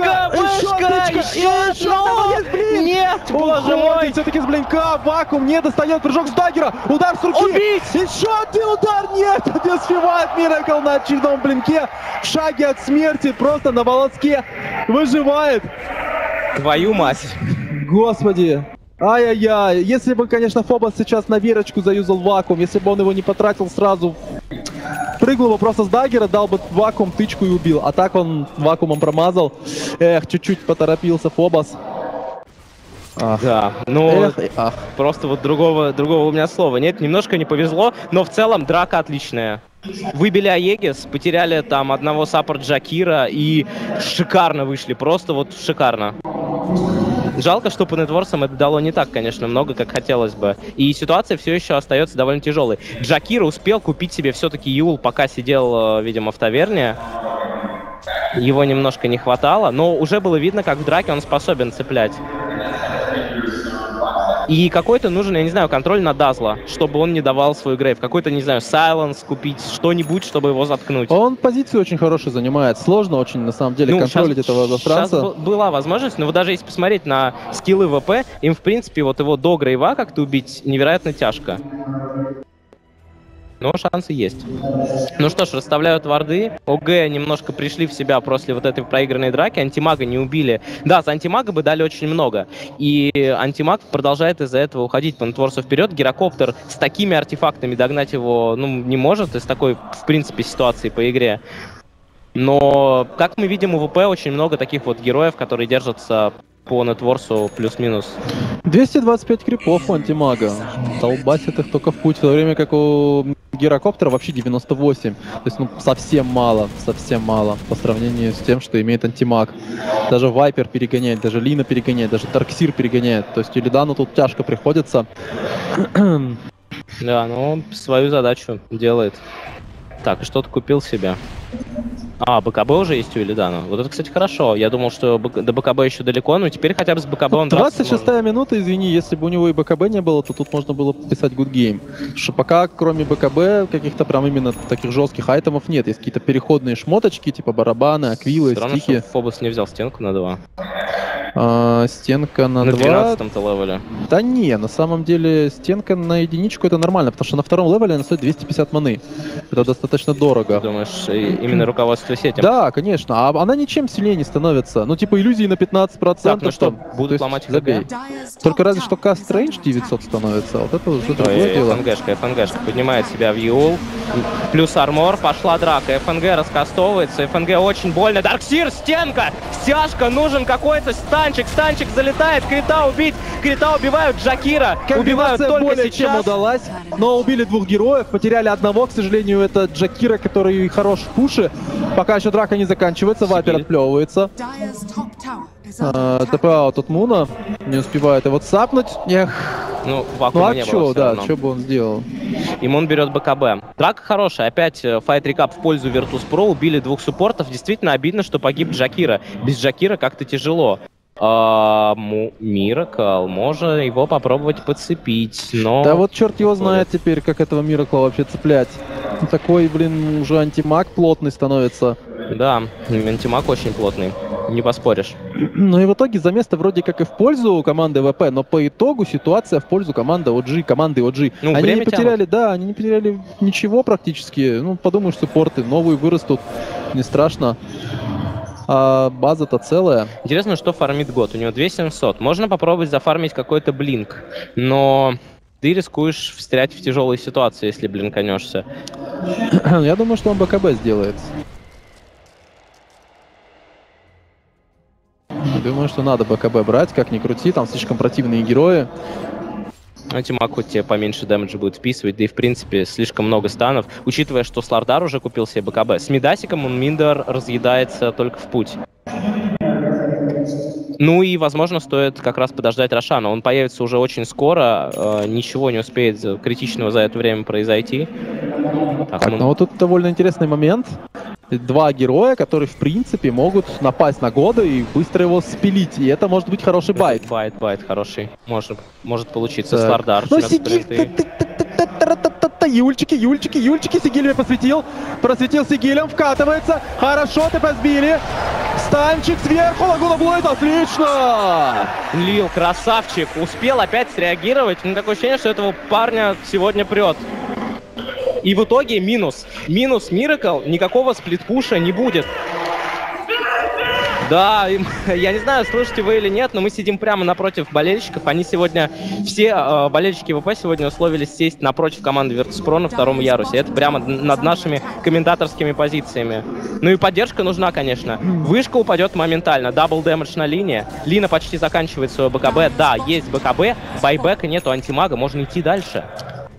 Нет, боже мой! Все-таки с блинка, вакуум не достает, прыжок с даггера, удар с руки. Убить! Еще один удар, нет, не успевает Миракл на очередном блинке. В шаге от смерти, просто на волоске выживает. Твою мать! Господи! Ай-яй-яй! Если бы, конечно, Фобос сейчас на Верочку заюзал вакуум, если бы он его не потратил сразу, прыгнул бы просто с даггера, дал бы вакуум, тычку и убил. А так он вакуумом промазал. Эх, чуть-чуть поторопился Фобос. Да, ну, просто вот другого у меня слова нет. Немножко не повезло, но в целом драка отличная. Выбили Аегис, потеряли там одного саппорт Джакира и шикарно вышли, просто вот шикарно. Жалко, что по нетворсам это дало не так, конечно, много, как хотелось бы. И ситуация все еще остается довольно тяжелой. Джакира успел купить себе все-таки Юл, пока сидел, видимо, в таверне. Его немножко не хватало, но уже было видно, как в драке он способен цеплять. И какой-то нужен, я не знаю, контроль на Дазла, чтобы он не давал свой грейв. Какой-то, не знаю, сайленс купить, что-нибудь, чтобы его заткнуть. Он позицию очень хорошую занимает. Сложно очень, на самом деле, контролить этого засранца. Сейчас была возможность, но вот даже если посмотреть на скиллы ВП, им, в принципе, вот его до грейва как-то убить невероятно тяжко. Но шансы есть. Ну что ж, расставляют варды. ОГ немножко пришли в себя после вот этой проигранной драки. Антимага не убили. Да, за антимага бы дали очень много. И антимаг продолжает из-за этого уходить по нетворсу вперед. Гирокоптер с такими артефактами догнать его, ну, не может из такой, в принципе, ситуации по игре. Но, как мы видим, у ВП очень много таких вот героев, которые держатся по нетворсу плюс-минус. 225 крипов у антимага. Долбасит их только в путь, в то время как у гирокоптера вообще 98. То есть, ну, совсем мало по сравнению с тем, что имеет антимаг. Даже Вайпер перегоняет, даже Лина перегоняет, даже Дарксир перегоняет. То есть Илидану тут тяжко приходится. Да, но он свою задачу делает. Так, и что-то купил себе. А, БКБ уже есть у Илидана. Вот это, кстати, хорошо. Я думал, что до БКБ еще далеко, но теперь хотя бы с БКБ он 26-я минута, извини, если бы у него и БКБ не было, то тут можно было писать good game. Что пока, кроме БКБ, каких-то прям именно таких жестких айтемов нет. Есть какие-то переходные шмоточки, типа барабаны, аквилы, странно, стики. что Фобос не взял стенку на 2. Стенка на 2. 12-м-то левеле. Да не, на самом деле стенка на единичку это нормально, потому что на втором левеле она стоит 250 маны. Это достаточно дорого. Думаешь, именно руководствуясь этим? Да, конечно. А она ничем сильнее не становится. Ну, типа, иллюзии на 15%. Так, ну что, то будут есть ломать забей. ХГ? Только разве что Cast Range 900 становится. Вот это уже другое Ой, дело. ФНГшка поднимает себя в Юл. Плюс армор, пошла драка. ФНГ раскастовывается, ФНГ очень больно. Дарксир, стенка! Стяжка, нужен какой-то станчик залетает, Крита убить. Крита убивают Джакира. Убивают Комбинация только более чем сейчас. удалась, но убили двух героев, потеряли одного, к сожалению, это Джакира, который хорош в пуше. Пока еще драка не заканчивается, Вайпер отплевывается. ТПА от Муна, не успевает его цапнуть. Эх. Ну, Ну вакуума а не было чё, всё да, равно. что бы он сделал? Иммун берет БКБ. Драка хорошая. Опять файт рекап в пользу Virtus.pro. Убили двух суппортов. Действительно обидно, что погиб Джакира. Без Джакира как-то тяжело. Миракл, можно его попробовать подцепить, но... Да вот черт его знает теперь, как этого Миракла вообще цеплять. Ну, такой, блин, уже антимаг плотный становится. Да, антимаг очень плотный, не поспоришь. Ну и в итоге за место вроде как и в пользу команды ВП, но по итогу ситуация в пользу команды OG. Ну, Они время не потеряли, да, они не потеряли ничего практически. Ну, подумаешь, суппорты новые вырастут, не страшно. А база-то целая. Интересно, что фармит год. У него 2700. Можно попробовать зафармить какой-то блинк, но ты рискуешь встрять в тяжелые ситуации, если блинканешься. Я думаю, что он БКБ сделает. Думаю, что надо БКБ брать, как ни крути, там слишком противные герои. Антимаг хоть тебе поменьше дэмэджа будет вписывать, да и в принципе слишком много станов. Учитывая, что Слардар уже купил себе БКБ. С Мидасиком он Миндер разъедается только в путь. Ну и, возможно, стоит как раз подождать Рошана. Он появится уже очень скоро, ничего не успеет критичного за это время произойти. Так, ну вот тут довольно интересный момент. Два героя, которые, в принципе, могут напасть на Года и быстро его спилить. И это может быть хороший байт. Байт хороший. Может получиться. Слардар. Ну, Сигиль! Юльчики, Сигиль посветил. Просветил Сигилем, вкатывается. Хорошо, ТП сбили. Станчик сверху, Лагуна Блойд, отлично! Лил, красавчик. Успел опять среагировать. Ну, такое ощущение, что этого парня сегодня прет. И в итоге минус. Минус Миракл, никакого сплитпуша не будет. Да, я не знаю, слышите вы или нет, но мы сидим прямо напротив болельщиков. Они сегодня, все болельщики ВП сегодня условились сесть напротив команды Virtus.pro на втором ярусе. Это прямо над нашими комментаторскими позициями. Ну и поддержка нужна, конечно. Вышка упадет моментально. Дабл дэмэдж на линии. Лина почти заканчивает свое БКБ. Да, есть БКБ. Байбека нету антимага, можно идти дальше.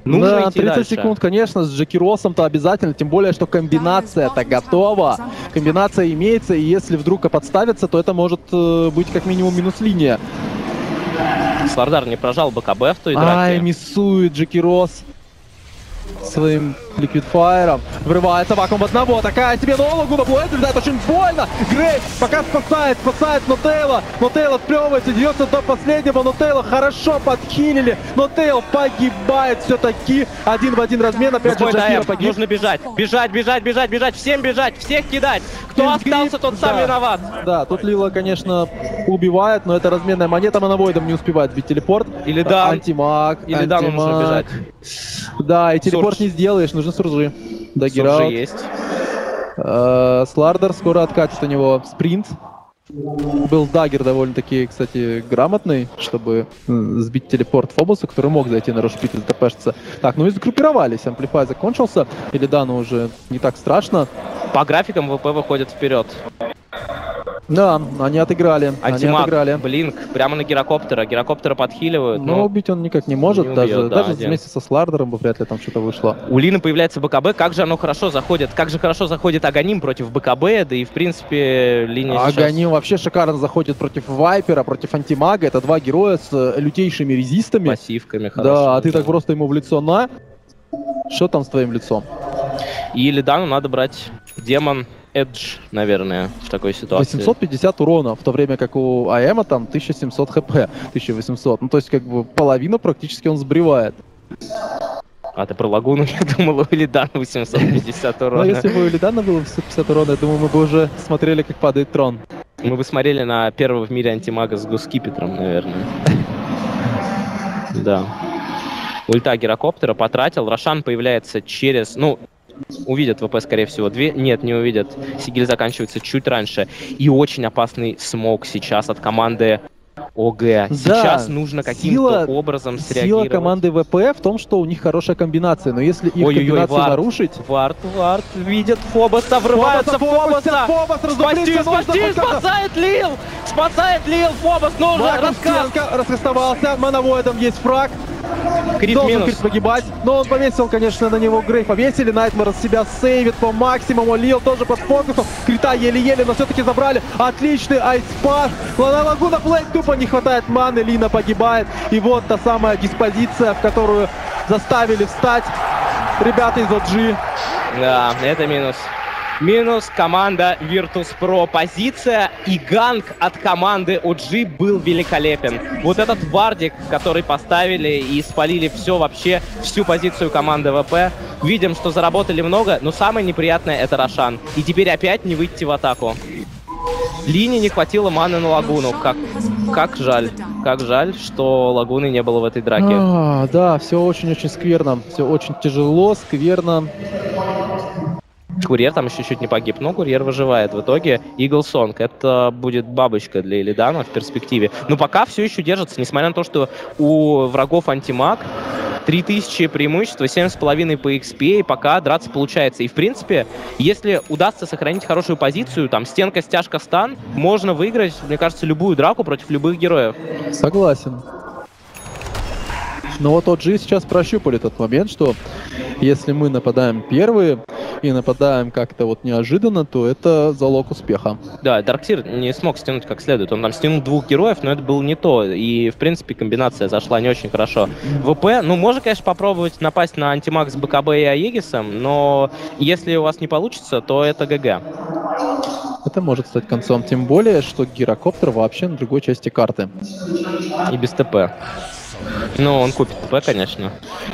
Нужно Да, идти 30 дальше. секунд, конечно, с Джекиросом-то обязательно, тем более, что комбинация-то готова. Комбинация имеется, и если вдруг подставится, то это может быть как минимум минус-линия. Слардар не прожал БКБ в той Ай, драке. миссует Джекирос своим ликвидфайером. Врывается вакуум в одного. Такая тебе нолагу на плейт летает очень больно. Грей пока спасает Нотейла. Нотейла вплевывается, дерется до последнего. Нотейла хорошо подхилили. Нотейл погибает все-таки. 1-1 размен. Опять же Джакира погиб. Нужно бежать. Бежать. Всем бежать. Всех кидать. Кто остался, тот сам виноват. Да, тут Лила, конечно, убивает, но это разменная монета. Моновойдом не успевает сбить телепорт. Илидан. Антимаг. Илидану нужно бежать. Да, и телепорт Сурж. не сделаешь, нужны суржи. Да, Суржи Гераут. есть. Слардар скоро откатит у него спринт. Был даггер довольно-таки, кстати, грамотный, чтобы сбить телепорт Фобоса, который мог зайти на Рошпит и ЗТПшиться. Так, ну и загруппировались. Амплифай закончился. Илидану уже не так страшно. По графикам ВП выходит вперед. Да, они отыграли. Они Антимаг, отыграли. Блинк, прямо на Гирокоптера. Гирокоптера подхиливают. Но убить он никак не может, не убьет, да, даже один. вместе со Слардаром бы вряд ли там что-то вышло. У Лины появляется БКБ, как же оно хорошо заходит, как же хорошо заходит Аганим против БКБ, да и в принципе линия сейчас... Аганим вообще шикарно заходит против Вайпера, против Антимага. Это два героя с лютейшими резистами. пассивками Да, хорошими. а ты так просто ему в лицо на. Что там с твоим лицом? И Лидану надо брать Демон Эдж, наверное, в такой ситуации. 850 урона, в то время как у АЭМа там 1700 хп, 1800. Ну, то есть, как бы, половину практически он сбривает. А ты про Лагуну не думал, у Лидана 850 Но урона. если бы у Лидана было 850 урона, я думаю, мы бы уже смотрели, как падает трон. Мы бы смотрели на первого в мире антимага с Гускипетром, наверное. Да. Ульта Гирокоптера потратил. Рошан появляется через... Ну, увидят ВП, скорее всего. Нет, не увидят. Сигиль заканчивается чуть раньше. И очень опасный смог сейчас от команды ОГ. Сейчас нужно каким-то образом среагировать. Сила команды ВП в том, что у них хорошая комбинация, но если их комбинацию нарушить... Вард, видят Фобоса, врываются в Фобоса! Спасает Лил! Фобос, нужно рассказ! Раскастовался, Моновойдом есть фраг. Крит Должен минус. Крит погибать, но он повесил, конечно, на него Грей повесили. Найтмер себя сейвит по максимуму. Лил тоже под фокусом. Крита еле-еле, но все-таки забрали. Отличный айспаш. Лагуна плейт, тупо не хватает маны. Лина погибает. И вот та самая диспозиция, в которую заставили встать ребята из OG. Да, это минус. Минус команда Virtus.pro. Позиция и ганг от команды OG был великолепен. Вот этот вардик, который поставили и спалили все вообще, всю позицию команды ВП. Видим, что заработали много, но самое неприятное это Рошан. И теперь опять не выйти в атаку. Лине не хватило маны на Лагуну. Как жаль. Как жаль, что Лагуны не было в этой драке. Да, все очень-очень скверно. Все очень тяжело, скверно. Курьер там еще чуть не погиб, но Курьер выживает в итоге. Иглсонг, это будет бабочка для Илидана в перспективе. Но пока все еще держится, несмотря на то, что у врагов антимаг 3000 преимущества, 7,5 по XP, и пока драться получается. И в принципе, если удастся сохранить хорошую позицию, там стенка, стяжка, стан, можно выиграть, мне кажется, любую драку против любых героев. Согласен. Но вот OG сейчас прощупали тот момент, что если мы нападаем первые и нападаем как-то вот неожиданно, то это залог успеха. Да, Дарксир не смог стянуть как следует. Он там стянул двух героев, но это было не то. И, в принципе, комбинация зашла не очень хорошо. ВП, ну, можно, конечно, попробовать напасть на антимаг с БКБ и Аегисом, но если у вас не получится, то это ГГ. Это может стать концом. Тем более, что Гирокоптер вообще на другой части карты. И без ТП. Ну, он купит ТП, конечно.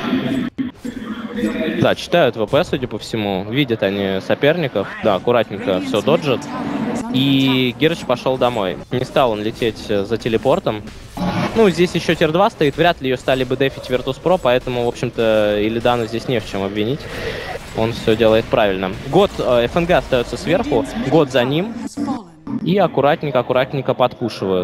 Да, читают ВП, судя по всему. Видят они соперников. Да, аккуратненько все доджат. И Гирыч пошел домой. Не стал он лететь за телепортом. Ну, здесь еще тир-2 стоит. Вряд ли ее стали бы дефить Virtus.pro, поэтому, в общем-то, Илидану здесь не в чем обвинить. Он все делает правильно. Год ФНГ остается сверху. Год за ним. И аккуратненько подпушивают.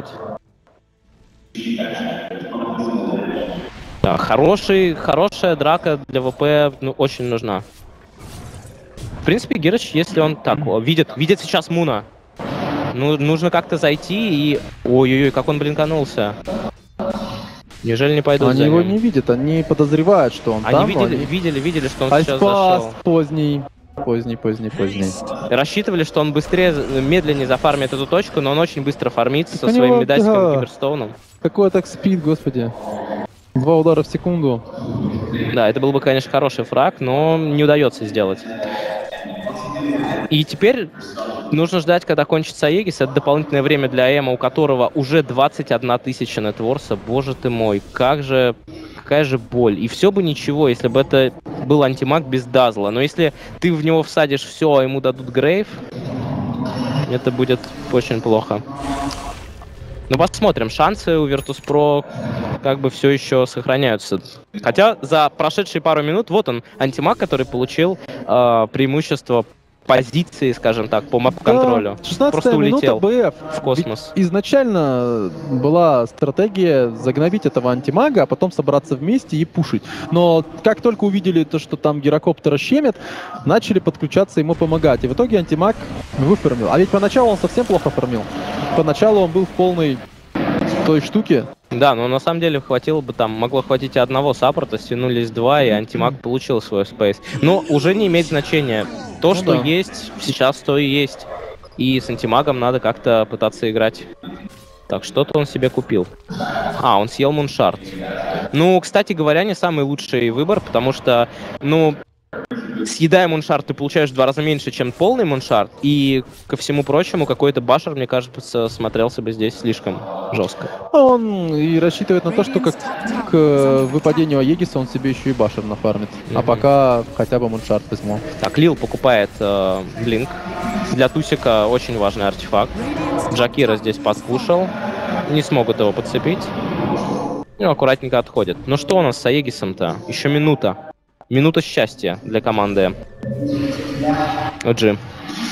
Да, хорошая драка для ВП, ну, очень нужна. В принципе, Гирыч, если он так видит сейчас Муна, ну, нужно как-то зайти и... Ой-ой-ой, как он блинканулся. Неужели не пойдут Они за его ним? не видят, они подозревают, что он Они там. но видели, что он сейчас Айспас зашел. поздний. Рассчитывали, что он быстрее, медленнее зафармит эту точку, но он очень быстро фармится со У своим него, медасиком да. и киберстоуном. Какой так спид, господи. 2 удара в секунду. Да, это был бы, конечно, хороший фраг, но не удается сделать. И теперь нужно ждать, когда кончится Аегис. Это дополнительное время для Эма, у которого уже 21 тысяча нетворса. Боже ты мой, какая же боль. И все бы ничего, если бы это был антимаг без дазла. Но если ты в него всадишь все, а ему дадут грейв, это будет очень плохо. Ну, посмотрим. Шансы у Virtus.pro как бы все еще сохраняются. Хотя за прошедшие пару минут, вот он, антимаг, который получил преимущество позиции, скажем так, по мап-контролю. Да, 16-я Просто минута улетел БФ. в космос. Ведь изначально была стратегия загнобить этого антимага, а потом собраться вместе и пушить. Но как только увидели то, что там гирокоптера щемят, начали подключаться ему помогать. И в итоге антимаг выфармил. А ведь поначалу он совсем плохо фармил. Поначалу он был в полной той штуке. Да, но на самом деле хватило бы там, могло хватить и одного саппорта, стянулись два, и антимаг получил свой спейс. Но уже не имеет значения. То, что да. есть, сейчас то и есть. И с антимагом надо как-то пытаться играть. Так, что-то он себе купил. А, он съел Муншард. Ну, кстати говоря, не самый лучший выбор, потому что, ну, съедая Муншард, ты получаешь в 2 раза меньше, чем полный Муншард. И, ко всему прочему, какой-то башер, мне кажется, смотрелся бы здесь слишком жестко. Он и рассчитывает на то, что как к выпадению Аегиса он себе еще и башер нафармит. А пока хотя бы Муншард возьму. Так, Лил покупает Блинк. Для Тусика очень важный артефакт. Джакира здесь подкушал. Не смогут его подцепить. Ну, аккуратненько отходит. Ну что у нас с Аегисом-то? Еще минута. Минута счастья для команды OG.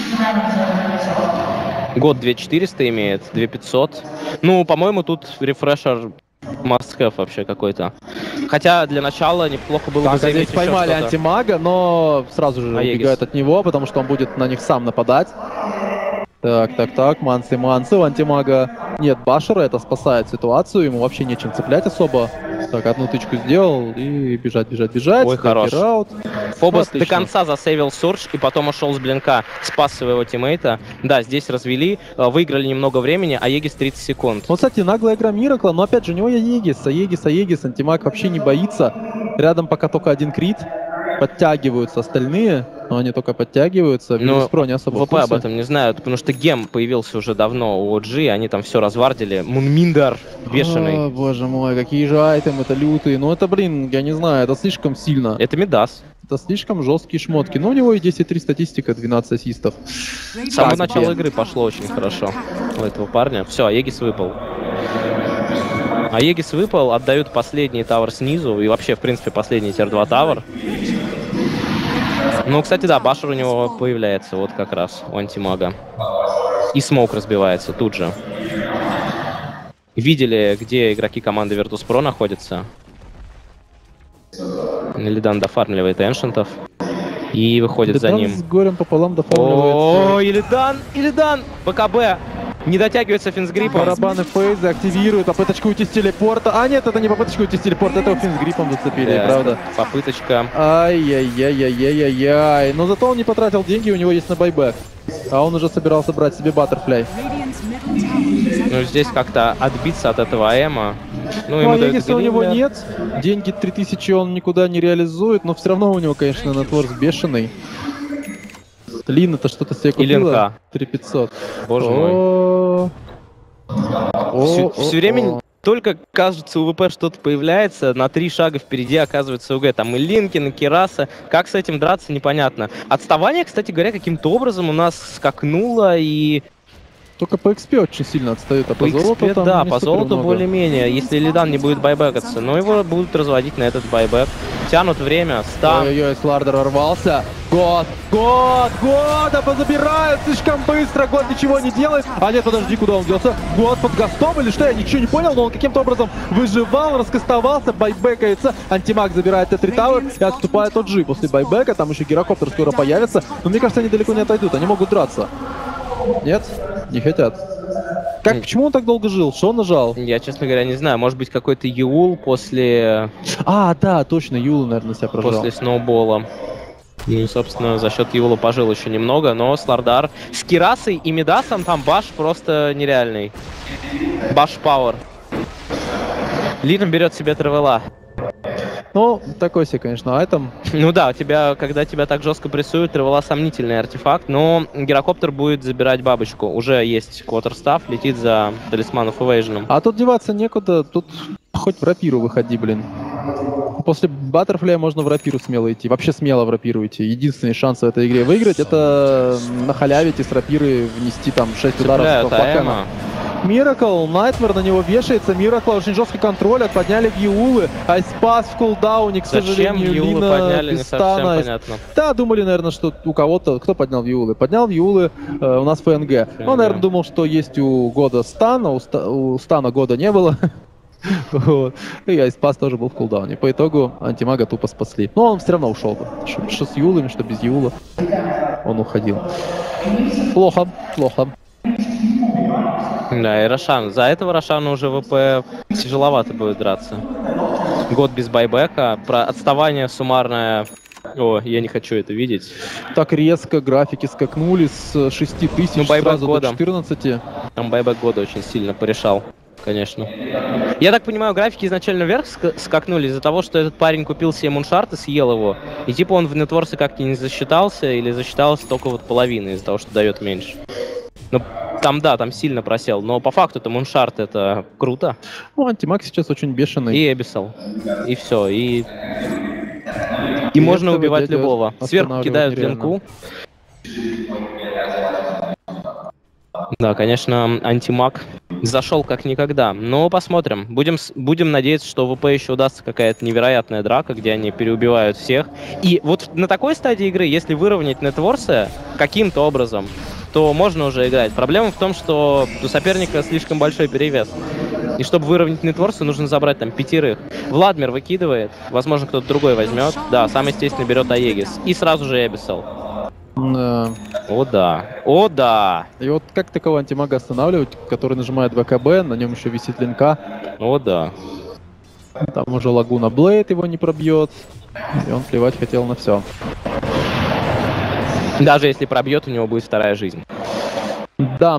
Год 2400 имеет, 2500. Ну, по-моему, тут рефрешер must-have вообще какой-то. Хотя для начала неплохо было бы Так, заиметь здесь еще поймали что-то. антимага, но сразу же Аегис. убегают от него, потому что он будет на них сам нападать. Так, мансы. У антимага нет башера, это спасает ситуацию, ему вообще нечем цеплять особо. Так, одну тычку сделал и бежать. Ой, хорош. Докер-аут. Фобос Отлично. до конца засейвил Сурж и потом ушел с блинка, спас своего тиммейта. Да, здесь развели, выиграли немного времени, а Егис 30 секунд. Вот, кстати, наглая игра Миракла, но опять же, у него Аегис, антимаг вообще не боится. Рядом пока только один крит, подтягиваются остальные, но они только подтягиваются. Но Virtus.pro не особо в ВП курсе. об этом не знают, потому что Гем появился уже давно у OG, они там все развардили. Мунминдар бешеный. О, боже мой, какие же айтемы-то лютые. Ну это, блин, я не знаю, это слишком сильно. Это Мидас. Это слишком жесткие шмотки. Ну, у него и 10-3 статистика, 12 ассистов. С самого Так, начала блин. игры пошло очень хорошо у этого парня. Все, Аегис выпал. Аегис выпал, отдают последний тавер снизу и вообще, в принципе, последний тир-2 тавер. Ну, кстати, да, башер у него появляется вот как раз у антимага. И смоук разбивается тут же. Видели, где игроки команды Virtus.pro находятся? Илидан дофармливает эншентов. И выходит за Илидан ним. с горем пополам дофармливается. О, Илидан! БКБ! Не дотягивается финсгриппом. Барабаны фейза активируют, попыточка уйти с телепорта. А нет, это не попыточка уйти с телепорта, это его финсгриппом зацепили, Да, правда. попыточка. Ай-яй-яй-яй-яй-яй. Но зато он не потратил деньги, у него есть на байбек. А он уже собирался брать себе баттерфляй. Ну, здесь как-то отбиться от этого АЭМа. Ну, Ну, ему а дают если у него Гриммер. нет, деньги 3000 он никуда не реализует, но все равно у него, конечно, нетворс бешеный. Лин это что-то себе И купила? Ленка. 3500. Боже мой. Все время только, кажется, у ВП что-то появляется, на 3 шага впереди оказывается УГ. Там и Линкин, и Кираса. Как с этим драться, непонятно. Отставание, кстати говоря, каким-то образом у нас скакнуло, и Только по XP очень сильно отстают, а по по золоту XP, там да, не по супер золоту много. более-менее. Если Лидан не будет байбекаться, но его будут разводить на этот байбек. Тянут время, стан. Ой-ой-ой, Слардер ворвался. Год, позабирают слишком быстро, Год ничего не делает. А нет, подожди, куда он делся? Год под гастом или что? Я ничего не понял, но он каким-то образом выживал, раскастовался, байбекается. Антимаг забирает Т3 Тауэр и отступает от G. После байбека там еще гирокоптер скоро появится. Но мне кажется, они далеко не отойдут, они могут драться. Нет? Не хотят. Как, почему он так долго жил? Что он нажал? Я, честно говоря, не знаю. Может быть, какой-то Юл после Да, точно, Юл, наверное, себя прожал. после сноубола. Ну и, собственно, за счет Юла пожил еще немного, но Слардар с Кирасой и Мидасом там баш просто нереальный. Баш пауэр. Лином берет себе Тревела. Ну, такой себе, конечно, айтем. Ну да, когда тебя так жестко прессуют, Тревела сомнительный артефакт, но Гирокоптер будет забирать бабочку. Уже есть квотерстав, летит за талисманов Эвейженом. А тут деваться некуда, тут хоть в рапиру выходи, блин. После баттерфляя можно в рапиру смело идти. Вообще смело в рапиру идти. Единственный шанс в этой игре выиграть — это нахалявить и с рапиры внести там 6 ударов в Бакана. Миракл, Найтмер на него вешается, Миракл очень жесткий контроль, подняли Вьюлы, Айспас в кулдауне, к сожалению, Вьюлы Лина подняли, без не совсем стана. понятно. Да, думали, наверное, что у кого-то... Кто поднял Вьюлы? Поднял Вьюлы у нас ФНГ. Он, наверное, думал, что есть у Года стан, а у стана Года не было. Вот. И Айспас тоже был в кулдауне. По итогу антимага тупо спасли. Но он все равно ушел бы. Что с Юлами, что без Юла. Он уходил. Плохо, плохо. Да, и Рошан. За этого Рошану уже ВП тяжеловато будет драться. Год без байбека. Про отставание суммарное. О, я не хочу это видеть. Так резко графики скакнули с 6000 байбек сразу года. до 14. Там байбек года очень сильно порешал, конечно. Я так понимаю, графики изначально вверх скакнули из-за того, что этот парень купил себе муншарт и съел его. И типа он в нетворсе как-то не засчитался, или засчитался только вот половина из-за того, что дает меньше. Ну, там, да, там сильно просел, но по факту это муншарт, это круто. Ну, антимаг сейчас очень бешеный. И Эбисал. И все, и можно этого убивать дядю любого. Сверху останавливать кидают нереально. линку. Да, конечно, антимаг зашел как никогда. Но посмотрим. Будем надеяться, что в ВП еще удастся какая-то невероятная драка, где они переубивают всех. И вот на такой стадии игры, если выровнять нетворсы каким-то образом, то можно уже играть. Проблема в том, что у соперника слишком большой перевес. И чтобы выровнять нетворсы, нужно забрать там 5. Владмир выкидывает. Возможно, кто-то другой возьмет. Да, сам, естественно, берет Аегис. И сразу же Эбисал. Да. О да, о да, И вот как такого антимага останавливать, который нажимает ВКБ, на нем еще висит линка. о да. Там уже Лагуна Блейд его не пробьет. И он плевать хотел на все. Даже если пробьет, у него будет вторая жизнь. Да.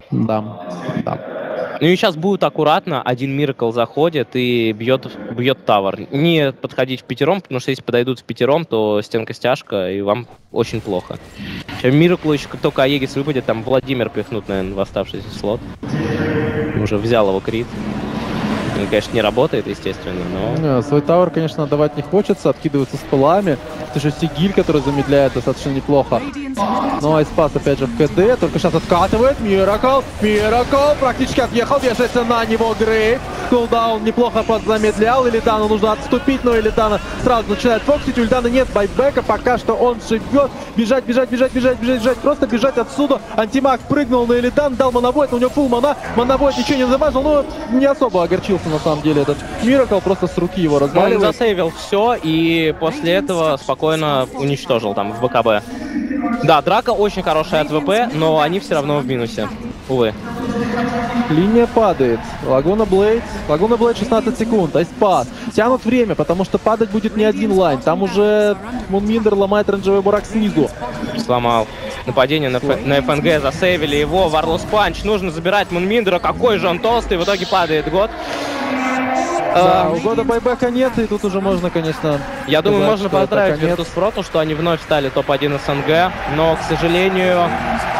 Ну и сейчас будет аккуратно, один Миракл заходит и бьет тавер. Не подходить в пятером, потому что если подойдут в пятером, то стенка стяжка, и вам очень плохо. Мираклу еще как только Аегис выпадет, там Владимир пихнут, наверное, в оставшийся слот. Уже взял его крит. Он, конечно, не работает, естественно, но... Свой тавер, конечно, отдавать не хочется, откидываются с пылами. Это же Сигиль, который замедляет достаточно неплохо. Но Айспас опять же в КД, только сейчас откатывает. Миракл практически отъехал, вешается на него Грейв. Кулдаун неплохо подзамедлял. Илидану нужно отступить, но Илидана сразу начинает фоксить. У Илидана нет байбека, пока что он живет. Бежать, просто бежать отсюда. Антимаг прыгнул на Илидан, дал манавойд, у него фулл мана. Манавойд ничего не замажил, но не особо огорчился на самом деле этот Миракл, просто с руки его Он разваливает. засейвил все и после этого спокойно уничтожил там в БКБ. Да, драка очень хорошая от ВП, но они все равно в минусе. Увы. Линия падает. Лагуна Блейд 16 секунд. Айспас. Тянут время, потому что падать будет не один лайн. Там уже Мунминдер ломает рейнджевый бурак снизу. Сломал. Нападение на ФНГ, засейвили его. Варлос Панч. Нужно забирать Мунминдера. Какой же он толстый. В итоге падает год. Да, у года байбека нет, и тут уже можно, конечно... Я думаю, сказать, можно что это поздравить конец. Virtus.pro, что они вновь стали топ-1 СНГ, но, к сожалению,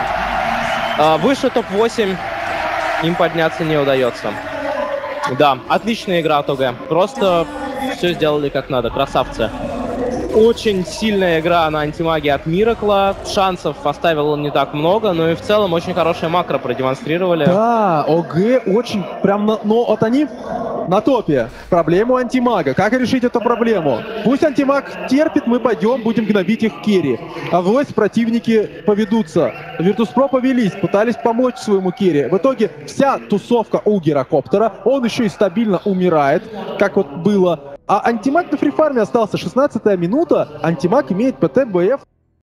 выше топ-8 им подняться не удается. Да, отличная игра от ОГ. Просто все сделали как надо, красавцы. Очень сильная игра на антимаге от Миракла. Шансов оставил он не так много, но и в целом очень хорошее макро продемонстрировали. Да, ОГ очень прям... но вот они на топе. Проблему антимага. Как решить эту проблему? Пусть антимаг терпит, мы пойдем, будем гнобить их керри. А вось противники поведутся. Virtus.pro повелись, пытались помочь своему керри. В итоге вся тусовка у Гирокоптера. Он еще и стабильно умирает, как вот было. А антимаг на фрифарме остался 16-я минута. Антимаг имеет ПТ БФ.